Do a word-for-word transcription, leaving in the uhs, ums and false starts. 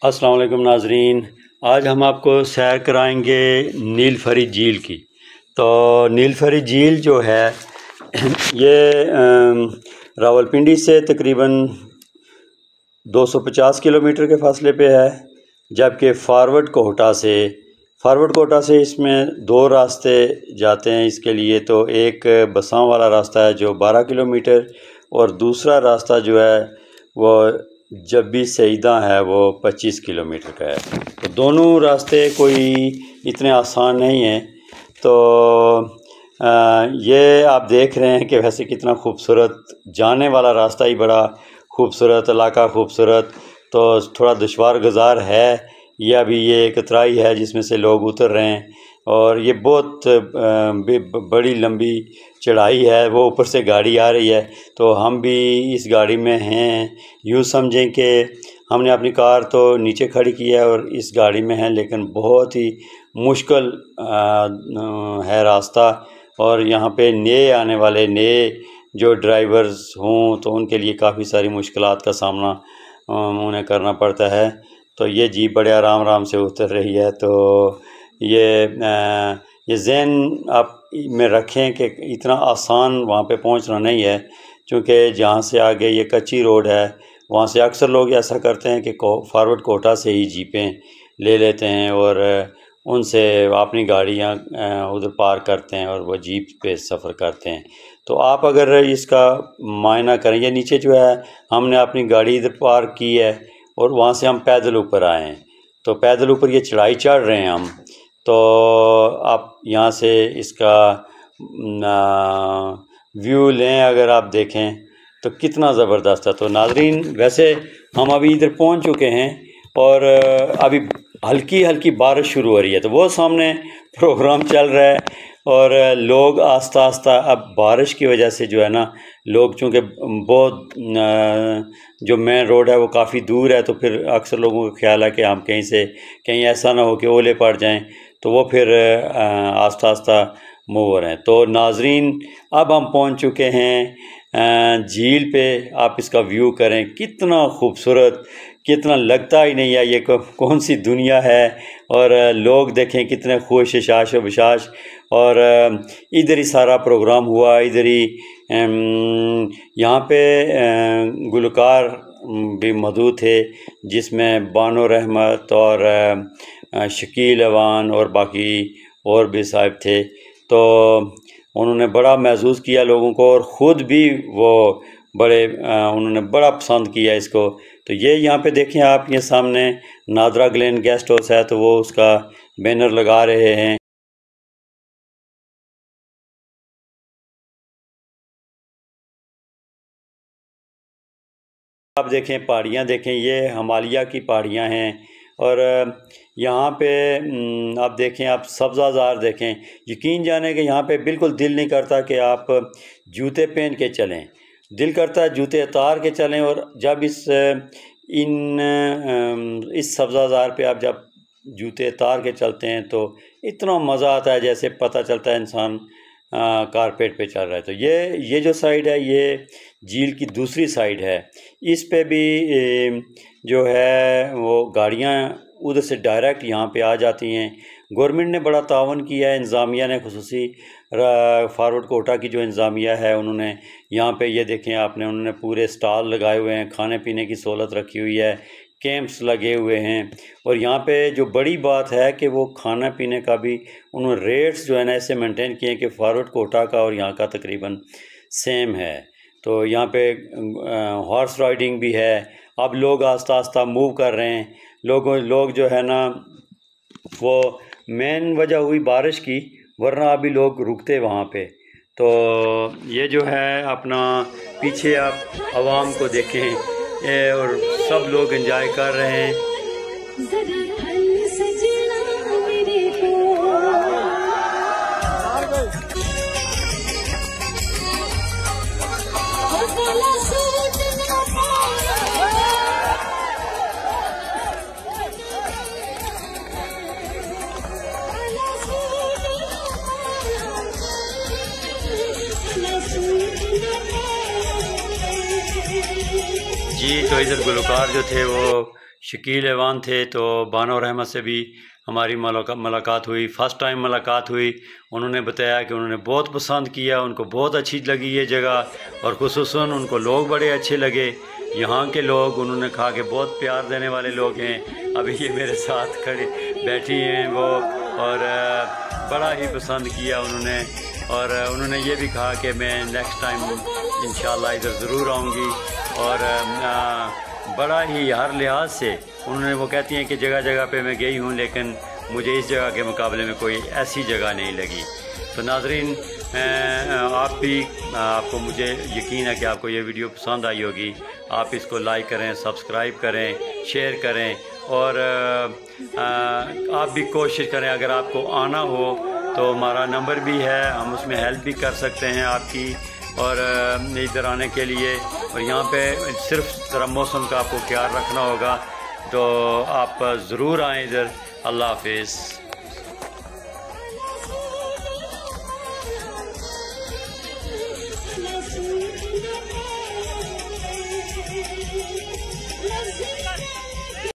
अस्सलाम वालेकुम नाजरीन, आज हम आपको सैर कराएंगे नीलफरी झील की। तो नीलफरी झील जो है ये रावलपिंडी से तकरीबन दो सौ पचास किलोमीटर के फासले पे है, जबकि फारवर्ड कोहटा से फारवर्ड कोहटा से इसमें दो रास्ते जाते हैं इसके लिए। तो एक बसां वाला रास्ता है जो बारह किलोमीटर और दूसरा रास्ता जो है वो जब्बी सईदा है वो पच्चीस किलोमीटर का है। तो दोनों रास्ते कोई इतने आसान नहीं हैं। तो आ, ये आप देख रहे हैं कि वैसे कितना खूबसूरत, जाने वाला रास्ता ही बड़ा खूबसूरत, इलाका खूबसूरत, तो थोड़ा दुश्वार गुजार है। ये अभी ये एक उतराई है जिसमें से लोग उतर रहे हैं और ये बहुत बड़ी लंबी चढ़ाई है, वो ऊपर से गाड़ी आ रही है। तो हम भी इस गाड़ी में हैं। यूँ समझें कि हमने अपनी कार तो नीचे खड़ी की है और इस गाड़ी में हैं, लेकिन बहुत ही मुश्किल है रास्ता। और यहाँ पे नए आने वाले नए जो ड्राइवर्स हों तो उनके लिए काफ़ी सारी मुश्किलात का सामना उन्हें करना पड़ता है। तो ये जीप बड़े आराम आराम से उतर रही है। तो ये आ, ये ज़हन आप में रखें कि इतना आसान वहाँ पे पहुँचना नहीं है, क्योंकि जहाँ से आगे ये कच्ची रोड है वहाँ से अक्सर लोग ऐसा करते हैं कि फारवर्ड कोहटा से ही जीपें ले लेते हैं और उनसे अपनी गाड़ियाँ उधर पार करते हैं और वो जीप पे सफ़र करते हैं। तो आप अगर इसका मायना करें, ये नीचे जो है हमने अपनी गाड़ी इधर पार्क की है और वहाँ से हम पैदल ऊपर आए हैं। तो पैदल ऊपर ये चढ़ाई चढ़ रहे हैं हम। तो आप यहाँ से इसका व्यू लें, अगर आप देखें तो कितना ज़बरदस्त है। तो नाज़रीन, वैसे हम अभी इधर पहुँच चुके हैं और अभी हल्की हल्की बारिश शुरू हो रही है। तो वो सामने प्रोग्राम चल रहा है और लोग आस्ता आस्ता, अब बारिश की वजह से जो है ना, लोग चूँकि बहुत जो मेन रोड है वो काफ़ी दूर है, तो फिर अक्सर लोगों का ख्याल है कि हम कहीं से कहीं ऐसा ना हो कि ओले पड़ जाएं, तो वो फिर आस्ता आस्ता मूव हो रहे हैं। तो नाजरीन, अब हम पहुंच चुके हैं झील पे। आप इसका व्यू करें, कितना खूबसूरत, कितना लगता ही नहीं है ये कौन सी दुनिया है। और लोग देखें कितने खुश शाश व बशाश। और इधर ही सारा प्रोग्राम हुआ, इधर ही यहाँ पे गुलकार भी मौजूद थे, जिसमें बानो रहमत और शकील अवान और बाकी और भी साहब थे। तो उन्होंने बड़ा महसूस किया लोगों को और ख़ुद भी वो बड़े उन्होंने बड़ा पसंद किया इसको। तो ये यहाँ पे देखें आप, ये सामने नादरा ग्लेन गेस्ट हाउस है, तो वो उसका बैनर लगा रहे हैं। आप देखें पहाड़ियाँ देखें, ये हिमालय की पहाड़ियाँ हैं। और यहाँ पे आप देखें, आप सब्ज़ाज़ार देखें, यकीन जाने कि यहाँ पे बिल्कुल दिल नहीं करता कि आप जूते पहन के चलें, दिल करता है जूते उतार के चलें। और जब इस इन इस सब्ज़ाज़ार पे आप जब जूते उतार के चलते हैं तो इतना मज़ा आता है, जैसे पता चलता है इंसान कारपेट पे चल रहा है। तो ये ये जो साइड है ये झील की दूसरी साइड है। इस पे भी जो है वो गाड़ियाँ उधर से डायरेक्ट यहाँ पे आ जाती हैं। गवर्नमेंट ने बड़ा तावन किया है, इंतज़ामिया ने, खुसूसी फारवर्ड कोहटा की जो इंतज़ामिया है उन्होंने यहाँ पे, ये देखें आपने, उन्होंने पूरे स्टॉल लगाए हुए हैं, खाने पीने की सहूलत रखी हुई है, कैंप्स लगे हुए हैं। और यहाँ पे जो बड़ी बात है कि वो खाना पीने का भी उन्होंने रेट्स जो है ना ऐसे मेंटेन किए कि फारवर्ड कोहटा का और यहाँ का तकरीबन सेम है। तो यहाँ पे हॉर्स राइडिंग भी है। अब लोग आस्ता आस्ता मूव कर रहे हैं। लोगों लोग जो है ना, वो मेन वजह हुई बारिश की, वरना अभी लोग रुकते वहाँ पे। तो ये जो है अपना पीछे आप आवाम को देखें और सब लोग एंजॉय कर रहे हैं। जी, तो इधर गुलकार जो थे वो शकील ऐवान थे, तो बानो रहमत से भी हमारी मुलाकात हुई। फ़र्स्ट टाइम मुलाकात हुई। उन्होंने बताया कि उन्होंने बहुत पसंद किया, उनको बहुत अच्छी लगी ये जगह और ख़ुसूसन उनको लोग बड़े अच्छे लगे। यहाँ के लोग, उन्होंने कहा कि बहुत प्यार देने वाले लोग हैं। अभी ये मेरे साथ खड़े बैठी हैं वो, और बड़ा ही पसंद किया उन्होंने। और उन्होंने ये भी कहा कि मैं नेक्स्ट टाइम इंशाल्लाह इधर ज़रूर आऊँगी। और बड़ा ही हर लिहाज से उन्होंने, वो कहती हैं कि जगह जगह पे मैं गई हूँ लेकिन मुझे इस जगह के मुकाबले में कोई ऐसी जगह नहीं लगी। तो नाज़रीन, आप भी, आपको मुझे यकीन है कि आपको ये वीडियो पसंद आई होगी। आप इसको लाइक करें, सब्सक्राइब करें, शेयर करें, और आप भी कोशिश करें, अगर आपको आना हो तो हमारा नंबर भी है, हम उसमें हेल्प भी कर सकते हैं आपकी, और इधर आने के लिए। और यहाँ पे सिर्फ ज़रा मौसम का आपको ख्याल रखना होगा, तो आप ज़रूर आएँ इधर। अल्लाह हाफिज़।